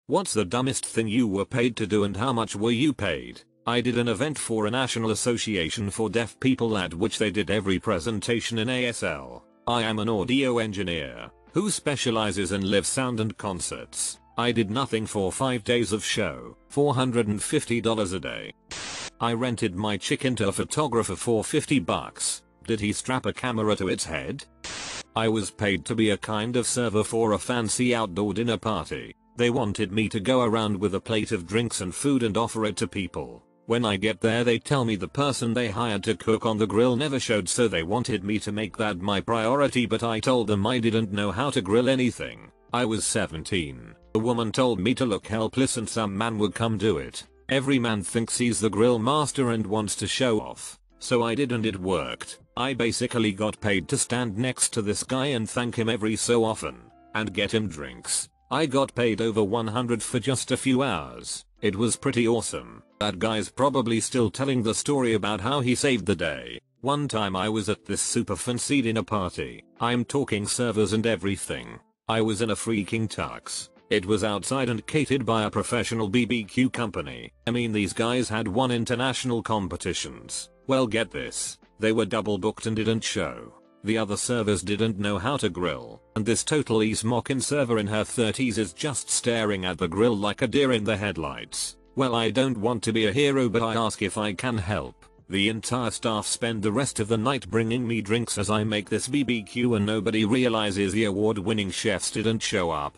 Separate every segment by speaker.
Speaker 1: What's the dumbest thing you were paid to do and how much were you paid? I did an event for a National Association for Deaf People at which they did every presentation in ASL. I am an audio engineer who specializes in live sound and concerts. I did nothing for 5 days of show, $450 a day. I rented my chicken to a photographer for $50. Did he strap a camera to its head? I was paid to be a kind of server for a fancy outdoor dinner party. They wanted me to go around with a plate of drinks and food and offer it to people. When I get there they tell me the person they hired to cook on the grill never showed, so they wanted me to make that my priority, but I told them I didn't know how to grill anything. I was 17. A woman told me to look helpless and some man would come do it. Every man thinks he's the grill master and wants to show off. So I did and it worked. I basically got paid to stand next to this guy and thank him every so often. And get him drinks. I got paid over $100 for just a few hours. It was pretty awesome. That guy's probably still telling the story about how he saved the day. One time I was at this super fancy dinner party. I'm talking servers and everything. I was in a freaking tux. It was outside and catered by a professional BBQ company. I mean, these guys had won international competitions. Well, get this. They were double booked and didn't show. The other servers didn't know how to grill, and this totally smocking server in her 30s is just staring at the grill like a deer in the headlights. Well, I don't want to be a hero, but I ask if I can help. The entire staff spend the rest of the night bringing me drinks as I make this BBQ, and nobody realizes the award-winning chefs didn't show up.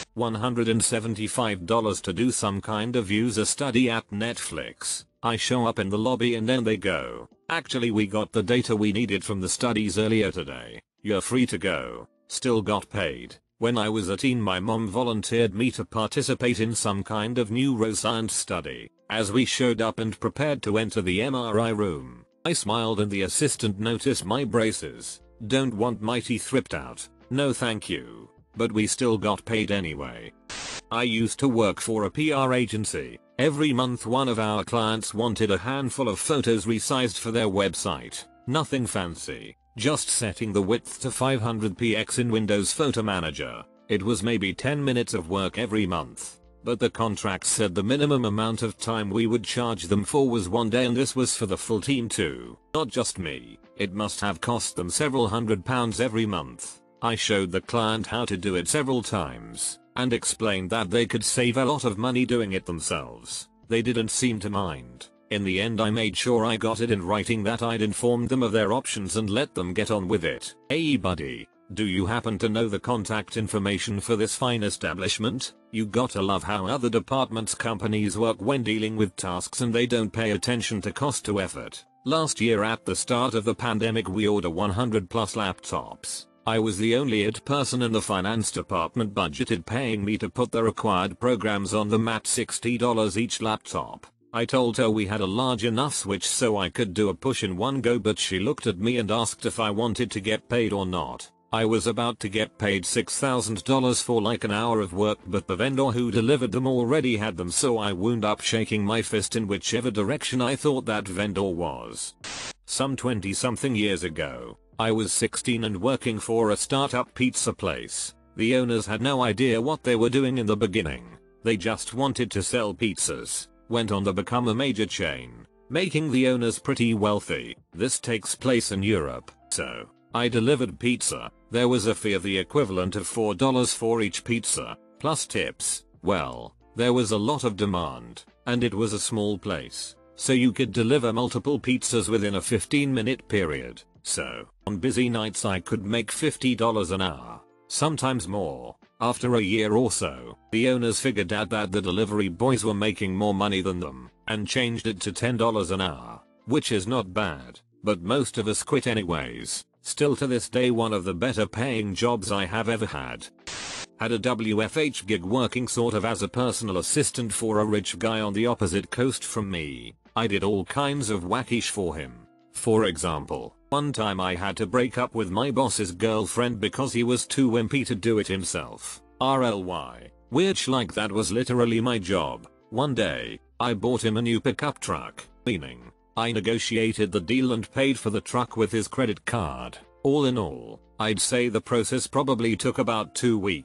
Speaker 1: $175 to do some kind of user study at Netflix. I show up in the lobby and then they go, "Actually, we got the data we needed from the studies earlier today. You're free to go." Still got paid. When I was a teen, my mom volunteered me to participate in some kind of neuroscience study. As we showed up and prepared to enter the MRI room, I smiled and the assistant noticed my braces. "Don't want my teeth ripped out." "No thank you." But we still got paid anyway. I used to work for a PR agency. Every month one of our clients wanted a handful of photos resized for their website. Nothing fancy. Just setting the width to 500px in Windows Photo Manager. It was maybe 10 minutes of work every month. But the contract said the minimum amount of time we would charge them for was 1 day, and this was for the full team too. Not just me. It must have cost them several £100 every month. I showed the client how to do it several times and explained that they could save a lot of money doing it themselves. They didn't seem to mind. In the end, I made sure I got it in writing that I'd informed them of their options and let them get on with it. "Hey buddy, do you happen to know the contact information for this fine establishment?" You gotta love how other departments companies work when dealing with tasks and they don't pay attention to cost to effort. Last year at the start of the pandemic we ordered 100 plus laptops. I was the only IT person in the finance department budgeted paying me to put the required programs on them at $60 each laptop. I told her we had a large enough switch so I could do a push in one go, but she looked at me and asked if I wanted to get paid or not. I was about to get paid $6,000 for like an hour of work, but the vendor who delivered them already had them, so I wound up shaking my fist in whichever direction I thought that vendor was. Some 20 something years ago, I was 16 and working for a startup pizza place. The owners had no idea what they were doing in the beginning. They just wanted to sell pizzas. Went on to become a major chain, making the owners pretty wealthy. This takes place in Europe, so I delivered pizza. There was a fee of the equivalent of $4 for each pizza, plus tips. Well, there was a lot of demand, and it was a small place, so you could deliver multiple pizzas within a 15-minute period. So, on busy nights I could make $50 an hour, sometimes more. After a year or so, the owners figured out that the delivery boys were making more money than them, and changed it to $10 an hour, which is not bad, but most of us quit anyways. Still to this day one of the better paying jobs I have ever had. Had a WFH gig working sort of as a personal assistant for a rich guy on the opposite coast from me. I did all kinds of wacky sh for him. For example, one time I had to break up with my boss's girlfriend because he was too wimpy to do it himself. RLY. Which like that was literally my job. One day, I bought him a new pickup truck, meaning I negotiated the deal and paid for the truck with his credit card. All in all, I'd say the process probably took about 2 weeks.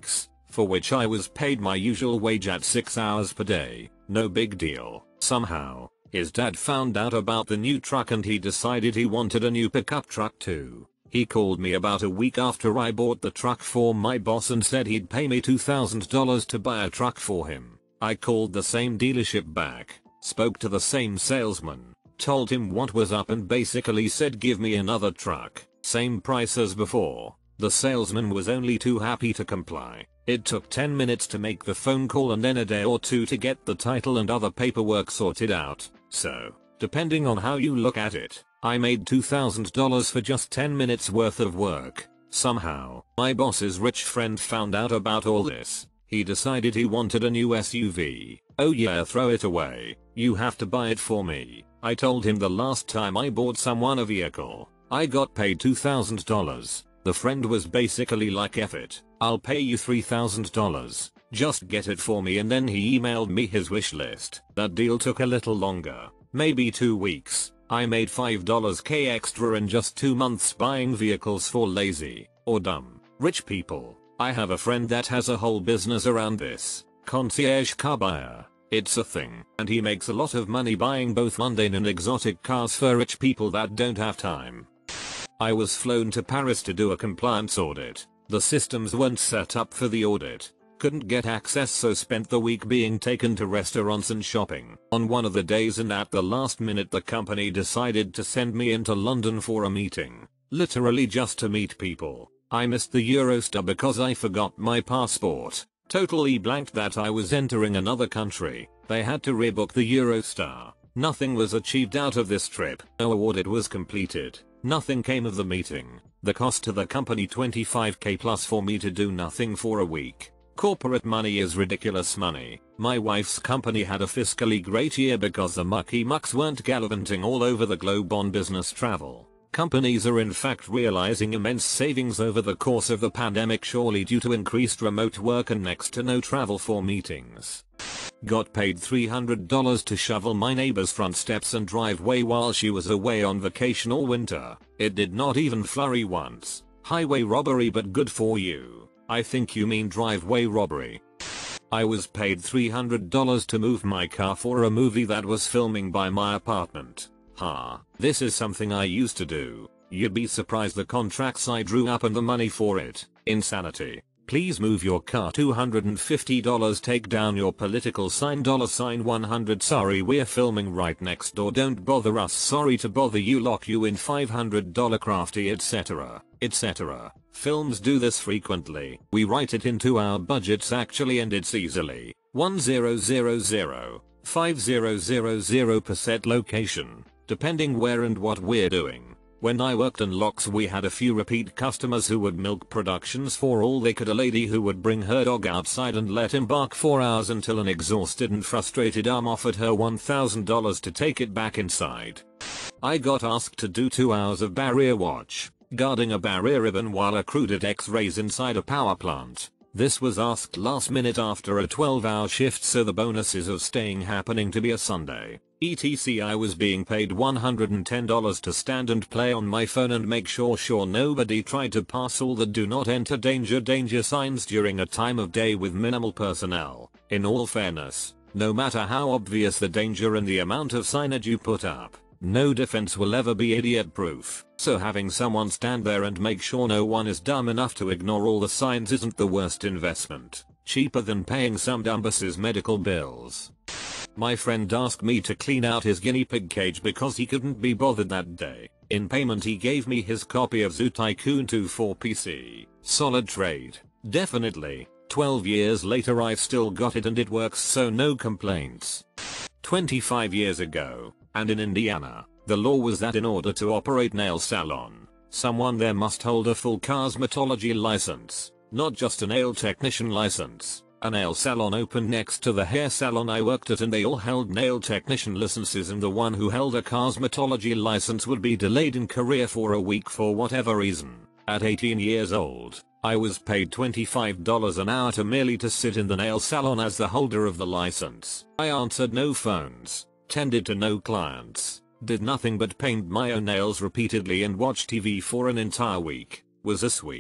Speaker 1: for which I was paid my usual wage at 6 hours per day. No big deal. Somehow, his dad found out about the new truck and he decided he wanted a new pickup truck too. He called me about a week after I bought the truck for my boss and said he'd pay me $2,000 to buy a truck for him. I called the same dealership back, spoke to the same salesman, told him what was up and basically said give me another truck, same price as before. The salesman was only too happy to comply. It took 10 minutes to make the phone call and then a day or two to get the title and other paperwork sorted out. So, depending on how you look at it, I made $2,000 for just 10 minutes worth of work. Somehow, my boss's rich friend found out about all this. He decided he wanted a new SUV. Oh yeah, throw it away. You have to buy it for me. I told him the last time I bought someone a vehicle, I got paid $2,000. The friend was basically like F it, I'll pay you $3,000. Just get it for me, and then he emailed me his wish list. That deal took a little longer, maybe 2 weeks. I made $5k extra in just 2 months buying vehicles for lazy or dumb rich people. I have a friend that has a whole business around this. Concierge car buyer. It's a thing, and he makes a lot of money buying both mundane and exotic cars for rich people that don't have time. I was flown to Paris to do a compliance audit. The systems weren't set up for the audit. Couldn't get access, so spent the week being taken to restaurants and shopping on one of the days, and at the last minute the company decided to send me into London for a meeting. Literally just to meet people. I missed the Eurostar because I forgot my passport. Totally blanked that I was entering another country. They had to rebook the Eurostar. Nothing was achieved out of this trip. No audit was completed. Nothing came of the meeting. The cost to the company $25k plus for me to do nothing for a week. Corporate money is ridiculous money. My wife's company had a fiscally great year because the mucky mucks weren't gallivanting all over the globe on business travel. Companies are in fact realizing immense savings over the course of the pandemic, surely due to increased remote work and next to no travel for meetings. Got paid $300 to shovel my neighbor's front steps and driveway while she was away on vacation all winter. It did not even flurry once. Highway robbery, but good for you. I think you mean driveway robbery. I was paid $300 to move my car for a movie that was filming by my apartment. This is something I used to do. You'd be surprised the contracts I drew up and the money for it. Insanity. Please move your car $250. Take down your political sign $100. Sorry, we're filming right next door. Don't bother us. Sorry to bother you. Lock you in $500. Crafty, etc. etc. Films do this frequently. We write it into our budgets actually, and it's easily 1000 5000% location, depending where and what we're doing. When I worked in locks, we had a few repeat customers who would milk productions for all they could. A lady who would bring her dog outside and let him bark for hours until an exhausted and frustrated arm offered her $1,000 to take it back inside. I got asked to do 2 hours of barrier watch, guarding a barrier ribbon while a crew did x-rays inside a power plant. This was asked last minute after a 12-hour shift, so the bonuses of staying happening to be a Sunday. ETC, I was being paid $110 to stand and play on my phone and make sure nobody tried to pass all the do not enter danger signs during a time of day with minimal personnel. In all fairness, no matter how obvious the danger and the amount of signage you put up, no defense will ever be idiot proof. So having someone stand there and make sure no one is dumb enough to ignore all the signs isn't the worst investment. Cheaper than paying some dumbass's medical bills. My friend asked me to clean out his guinea pig cage because he couldn't be bothered that day. In payment he gave me his copy of Zoo Tycoon 2 for PC. Solid trade. Definitely. 12 years later I've still got it and it works, so no complaints. 25 years ago, and in Indiana, the law was that in order to operate nail salon, someone there must hold a full cosmetology license, not just a nail technician license. A nail salon opened next to the hair salon I worked at and they all held nail technician licenses, and the one who held a cosmetology license would be delayed in career for a week for whatever reason. At 18 years old, I was paid $25 an hour to merely to sit in the nail salon as the holder of the license. I answered no phones, tended to no clients, did nothing but paint my own nails repeatedly and watch TV for an entire week. Was a sweet,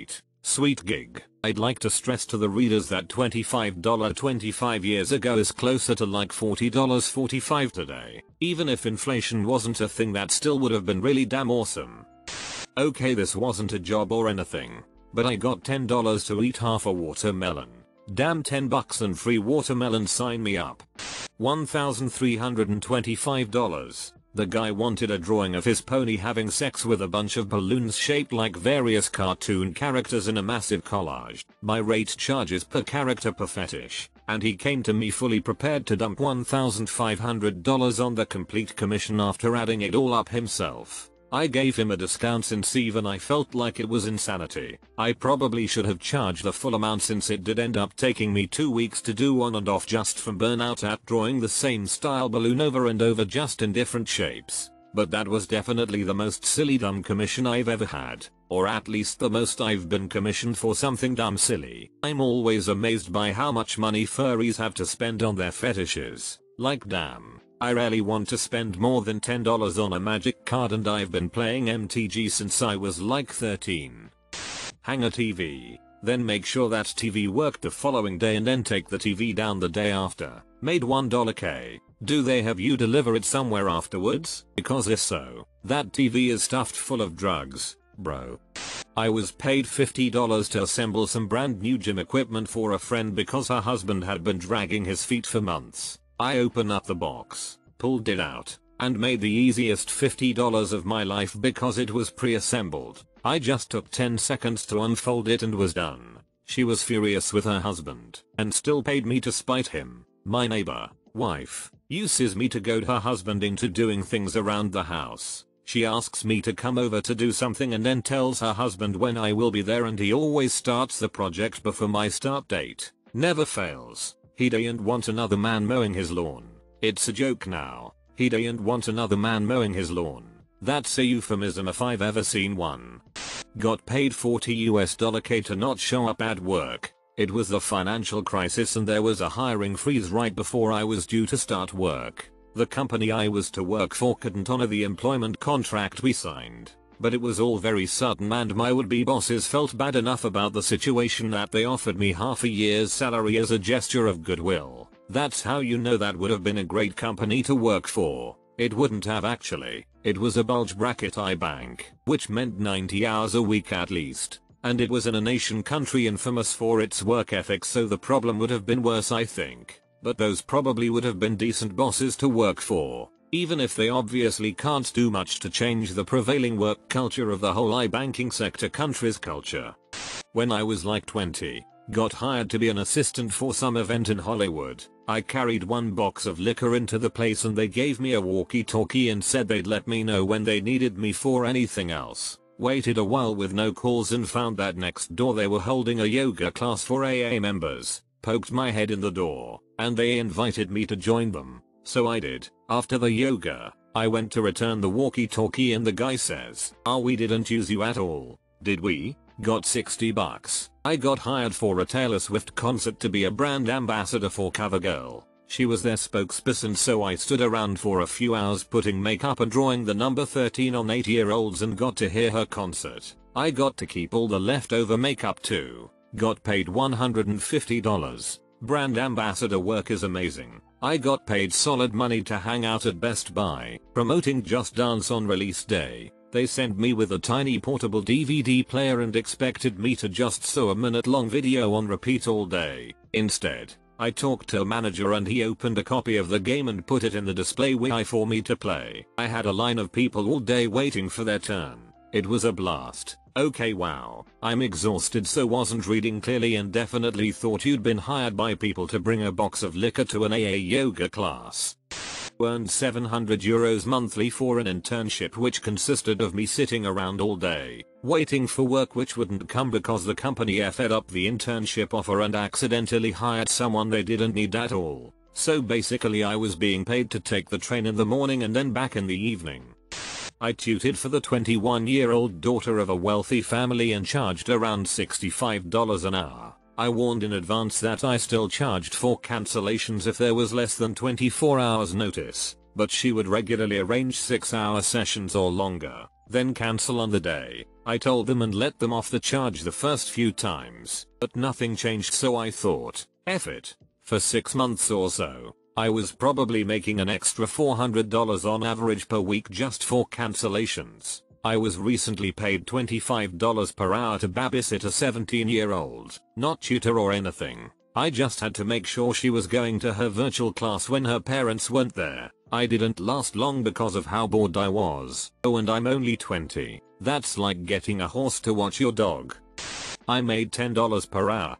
Speaker 1: Sweet gig. I'd like to stress to the readers that $25 25 years ago is closer to like $40 45 today. Even if inflation wasn't a thing, that still would have been really damn awesome. Okay, this wasn't a job or anything, but I got $10 to eat half a watermelon. Damn, $10 and free watermelon, sign me up. $1,325. The guy wanted a drawing of his pony having sex with a bunch of balloons shaped like various cartoon characters in a massive collage. My rate charges per character per fetish, and he came to me fully prepared to dump $1,500 on the complete commission after adding it all up himself. I gave him a discount since even I felt like it was insanity. I probably should have charged the full amount since it did end up taking me 2 weeks to do on and off just from burnout at drawing the same style balloon over and over just in different shapes. But that was definitely the most silly dumb commission I've ever had, or at least the most I've been commissioned for something dumb silly. I'm always amazed by how much money furries have to spend on their fetishes. Like damn. I rarely want to spend more than $10 on a magic card, and I've been playing MTG since I was like 13. Hang a TV, then make sure that TV worked the following day and then take the TV down the day after. Made $1K. Do they have you deliver it somewhere afterwards? Because if so, that TV is stuffed full of drugs, bro. I was paid $50 to assemble some brand new gym equipment for a friend because her husband had been dragging his feet for months. I opened up the box, pulled it out, and made the easiest $50 of my life because it was pre-assembled. I just took 10 seconds to unfold it and was done. She was furious with her husband and still paid me to spite him. My neighbor, wife, uses me to goad her husband into doing things around the house. She asks me to come over to do something and then tells her husband when I will be there, and he always starts the project before my start date. Never fails. He doesn't want another man mowing his lawn. It's a joke now. He doesn't want another man mowing his lawn. That's a euphemism if I've ever seen one. Got paid $40 to not show up at work. It was the financial crisis and there was a hiring freeze right before I was due to start work. The company I was to work for couldn't honor the employment contract we signed. But it was all very sudden and my would-be bosses felt bad enough about the situation that they offered me half a year's salary as a gesture of goodwill. That's how you know that would have been a great company to work for. It wouldn't have actually. It was a bulge bracket iBank, which meant 90 hours a week at least. And it was in a nation country infamous for its work ethic, so the problem would have been worse, I think. But those probably would have been decent bosses to work for. Even if they obviously can't do much to change the prevailing work culture of the whole iBanking sector country's culture. When I was like 20, got hired to be an assistant for some event in Hollywood. I carried one box of liquor into the place and they gave me a walkie-talkie and said they'd let me know when they needed me for anything else. Waited a while with no calls and found that next door they were holding a yoga class for AA members. Poked my head in the door, and they invited me to join them. So I did. After the yoga, I went to return the walkie-talkie and the guy says, we didn't use you at all, did we? Got $60. I got hired for a Taylor Swift concert to be a brand ambassador for CoverGirl. She was their spokesperson, so I stood around for a few hours putting makeup and drawing the number 13 on 8-year-olds and got to hear her concert. I got to keep all the leftover makeup too. Got paid $150. Brand ambassador work is amazing. I got paid solid money to hang out at Best Buy, promoting Just Dance on release day. They sent me with a tiny portable DVD player and expected me to just sew a minute-long video on repeat all day. Instead, I talked to a manager and he opened a copy of the game and put it in the display window for me to play. I had a line of people all day waiting for their turn. It was a blast. Okay, wow. I'm exhausted, so wasn't reading clearly and definitely thought you'd been hired by people to bring a box of liquor to an AA yoga class. Earned €700 monthly for an internship which consisted of me sitting around all day, waiting for work which wouldn't come because the company effed up the internship offer and accidentally hired someone they didn't need at all. So basically I was being paid to take the train in the morning and then back in the evening. I tutored for the 21-year-old daughter of a wealthy family and charged around $65 an hour. I warned in advance that I still charged for cancellations if there was less than 24 hours notice. but she would regularly arrange 6-hour sessions or longer, then cancel on the day. I told them and let them off the charge the first few times, but nothing changed, so I thought, F it. For 6 months or so, I was probably making an extra $400 on average per week just for cancellations. I was recently paid $25 per hour to babysit a 17-year-old, not tutor or anything. I just had to make sure she was going to her virtual class when her parents weren't there. I didn't last long because of how bored I was. Oh, and I'm only 20. That's like getting a horse to watch your dog. I made $10 per hour,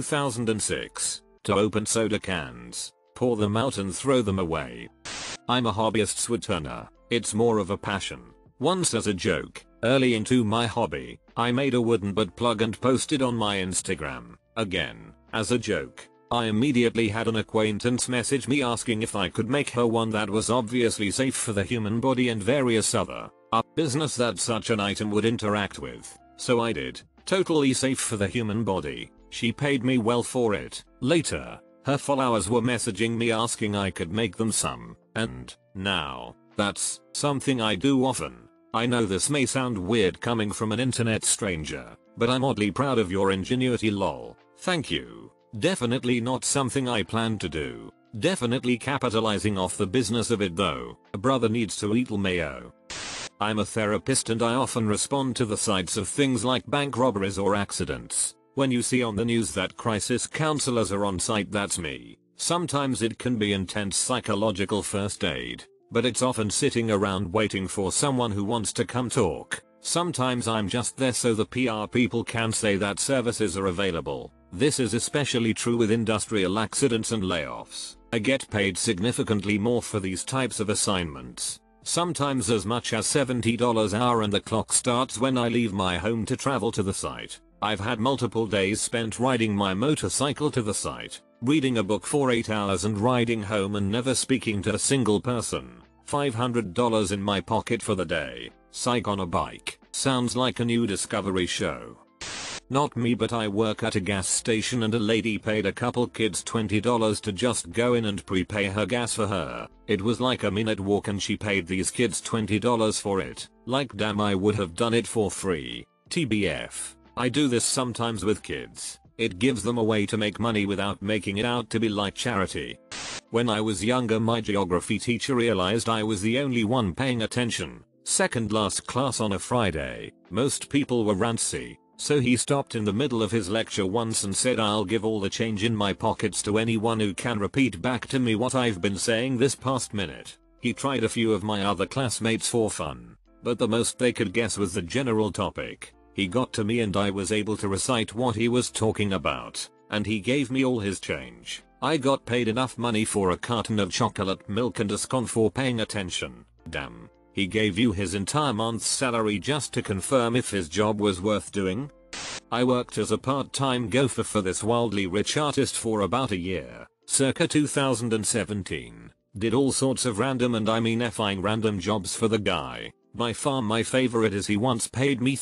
Speaker 1: 2006, to open soda cans, pour them out and throw them away. I'm a hobbyist woodturner. It's more of a passion. Once as a joke, early into my hobby, I made a wooden butt plug and posted on my Instagram. Again, as a joke, I immediately had an acquaintance message me asking if I could make her one that was obviously safe for the human body and various other business that such an item would interact with. So I did. Totally safe for the human body. She paid me well for it. Later, her followers were messaging me asking I could make them some, and now, that's something I do often. I know this may sound weird coming from an internet stranger, but I'm oddly proud of your ingenuity, lol. Thank you. Definitely not something I plan to do. Definitely capitalizing off the business of it though. A brother needs to eat mayo. I'm a therapist and I often respond to the sides of things like bank robberies or accidents. When you see on the news that crisis counselors are on site, that's me. Sometimes it can be intense psychological first aid, but it's often sitting around waiting for someone who wants to come talk. Sometimes I'm just there so the PR people can say that services are available. This is especially true with industrial accidents and layoffs. I get paid significantly more for these types of assignments. Sometimes as much as $70 an hour, and the clock starts when I leave my home to travel to the site. I've had multiple days spent riding my motorcycle to the site, reading a book for 8 hours and riding home and never speaking to a single person. $500 in my pocket for the day. Psych, on a bike. Sounds like a new Discovery show. Not me, but I work at a gas station and a lady paid a couple kids $20 to just go in and prepay her gas for her. It was like a minute walk and she paid these kids $20 for it. Like damn, I would have done it for free. TBF. I do this sometimes with kids. It gives them a way to make money without making it out to be like charity. When I was younger, my geography teacher realized I was the only one paying attention. Second last class on a Friday. Most people were rancy. So he stopped in the middle of his lecture once and said, I'll give all the change in my pockets to anyone who can repeat back to me what I've been saying this past minute. He tried a few of my other classmates for fun, but the most they could guess was the general topic. He got to me and I was able to recite what he was talking about, and he gave me all his change. I got paid enough money for a carton of chocolate milk and a scone for paying attention. Damn. He gave you his entire month's salary just to confirm if his job was worth doing? I worked as a part-time gopher for this wildly rich artist for about a year, circa 2017. Did all sorts of random, and I mean effing random, jobs for the guy. By far my favorite is he once paid me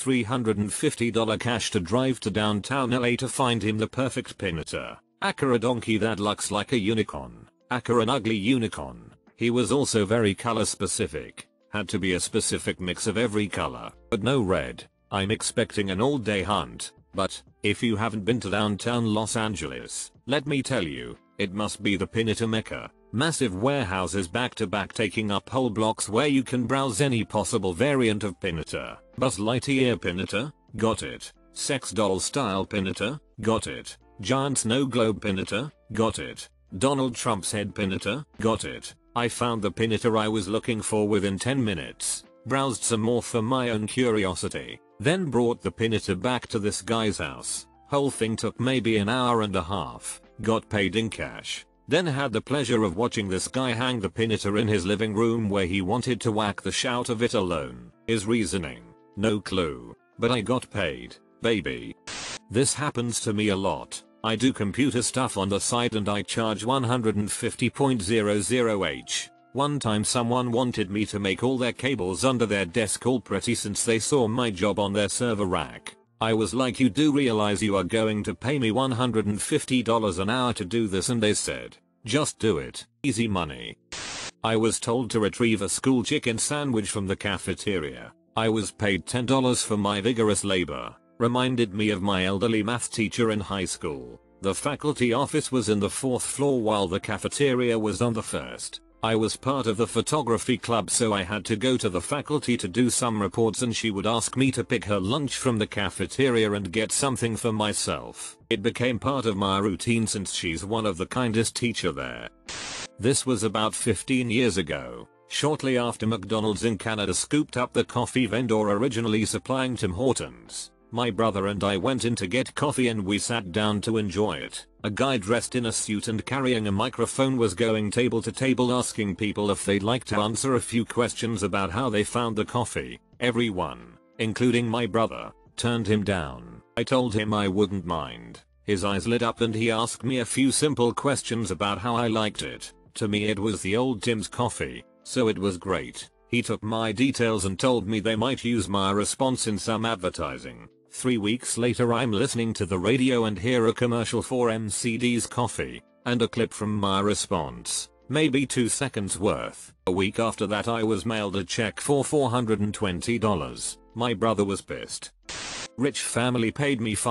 Speaker 1: $350 cash to drive to downtown LA to find him the perfect pinata. Acura donkey that looks like a unicorn. Acura an ugly unicorn. He was also very color specific. Had to be a specific mix of every color, but no red. I'm expecting an all-day hunt, but if you haven't been to downtown Los Angeles, let me tell you, it must be the pinata mecca. Massive warehouses back to back taking up whole blocks where you can browse any possible variant of pinata. Buzz Lightyear pinata? Got it. Sex doll style pinata? Got it. Giant snow globe pinata? Got it. Donald Trump's head pinata? Got it. I found the pinata I was looking for within 10 minutes, browsed some more for my own curiosity, then brought the pinata back to this guy's house. Whole thing took maybe an hour and a half, got paid in cash, then had the pleasure of watching this guy hang the pinata in his living room where he wanted to whack the shout of it alone. His reasoning? No clue, but I got paid, baby. This happens to me a lot. I do computer stuff on the side and I charge 150.00h. One time someone wanted me to make all their cables under their desk all pretty since they saw my job on their server rack. I was like, you do realize you are going to pay me $150 an hour to do this? And they said, just do it. Easy money. I was told to retrieve a school chicken sandwich from the cafeteria. I was paid $10 for my vigorous labor. Reminded me of my elderly math teacher in high school. The faculty office was in the 4th floor while the cafeteria was on the 1st. I was part of the photography club, so I had to go to the faculty to do some reports, and she would ask me to pick her lunch from the cafeteria and get something for myself. It became part of my routine since she's one of the kindest teacher there. This was about 15 years ago, shortly after McDonald's in Canada scooped up the coffee vendor originally supplying Tim Hortons. My brother and I went in to get coffee and we sat down to enjoy it. A guy dressed in a suit and carrying a microphone was going table to table asking people if they'd like to answer a few questions about how they found the coffee. Everyone, including my brother, turned him down. I told him I wouldn't mind. His eyes lit up and he asked me a few simple questions about how I liked it. To me it was the old Tim's coffee, so it was great. He took my details and told me they might use my response in some advertising. 3 weeks later I'm listening to the radio and hear a commercial for McD's coffee, and a clip from my response, maybe 2 seconds worth. A week after that I was mailed a check for $420. My brother was pissed. Rich family paid me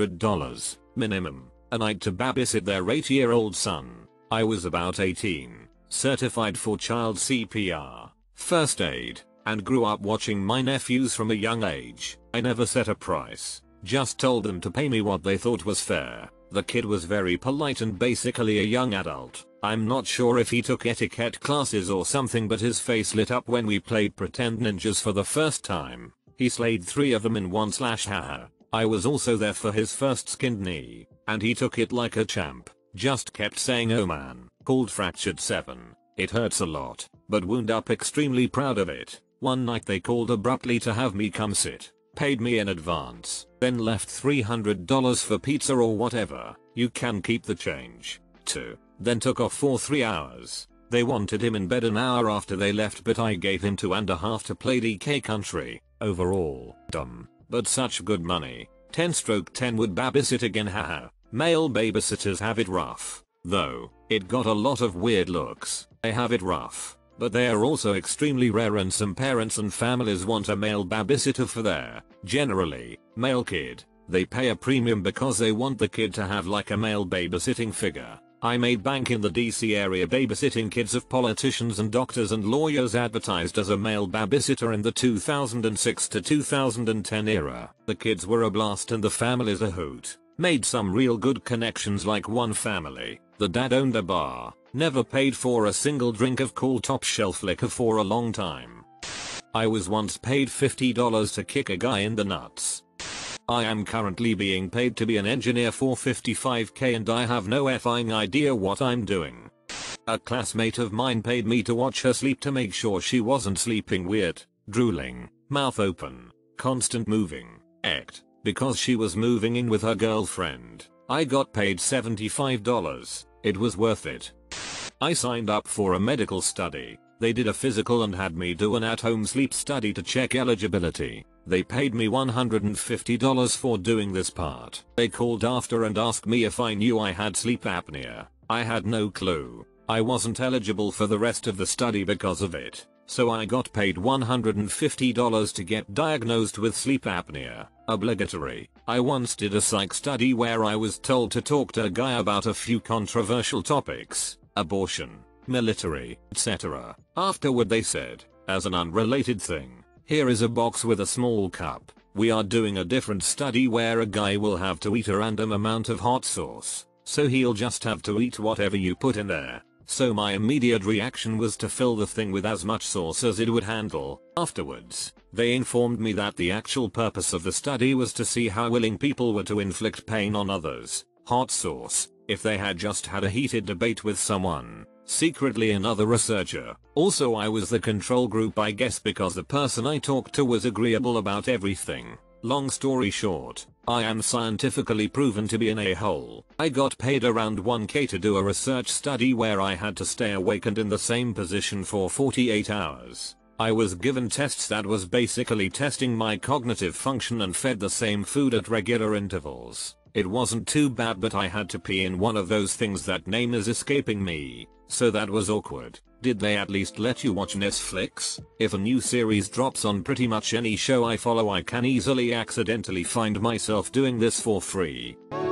Speaker 1: $500, minimum, a night to babysit their 8-year-old son. I was about 18, certified for child CPR, first aid, and grew up watching my nephews from a young age. I never set a price, just told them to pay me what they thought was fair. The kid was very polite and basically a young adult. I'm not sure if he took etiquette classes or something, but his face lit up when we played pretend ninjas for the first time. He slayed 3 of them in one slash haha. I was also there for his first skinned knee, and he took it like a champ. Just kept saying oh man, called fractured 7. It hurts a lot, but wound up extremely proud of it. One night they called abruptly to have me come sit, paid me in advance, then left $300 for pizza or whatever. You can keep the change. 2. Then took off for 3 hours. They wanted him in bed an hour after they left, but I gave him 2.5 to play DK Country. Overall, dumb, but such good money. 10/10 would babysit again haha. Male babysitters have it rough. Though, it got a lot of weird looks. They have it rough, but they are also extremely rare, and some parents and families want a male babysitter for their, generally, male kid. They pay a premium because they want the kid to have like a male babysitting figure. I made bank in the DC area babysitting kids of politicians and doctors and lawyers, advertised as a male babysitter in the 2006 to 2010 era. The kids were a blast and the families a hoot. Made some real good connections, like one family, the dad owned a bar, never paid for a single drink of cool top shelf liquor for a long time. I was once paid $50 to kick a guy in the nuts. I am currently being paid to be an engineer for $55k and I have no effing idea what I'm doing. A classmate of mine paid me to watch her sleep to make sure she wasn't sleeping weird, drooling, mouth open, constant moving, act, because she was moving in with her girlfriend. I got paid $75. It was worth it. I signed up for a medical study. They did a physical and had me do an at-home sleep study to check eligibility. They paid me $150 for doing this part. They called after and asked me if I knew I had sleep apnea. I had no clue. I wasn't eligible for the rest of the study because of it, so I got paid $150 to get diagnosed with sleep apnea. Obligatory. I once did a psych study where I was told to talk to a guy about a few controversial topics, abortion, military, etc. Afterward they said, as an unrelated thing, here is a box with a small cup. We are doing a different study where a guy will have to eat a random amount of hot sauce, so he'll just have to eat whatever you put in there. So my immediate reaction was to fill the thing with as much sauce as it would handle. Afterwards, they informed me that the actual purpose of the study was to see how willing people were to inflict pain on others. Hot sauce, if they had just had a heated debate with someone. Secretly another researcher. Also I was the control group, I guess, because the person I talked to was agreeable about everything. Long story short, I am scientifically proven to be an a-hole. I got paid around $1k to do a research study where I had to stay awake and in the same position for 48 hours. I was given tests that was basically testing my cognitive function and fed the same food at regular intervals. It wasn't too bad, but I had to pee in one of those things that name is escaping me, so that was awkward. Did they at least let you watch Netflix? If a new series drops on pretty much any show I follow, I can easily accidentally find myself doing this for free.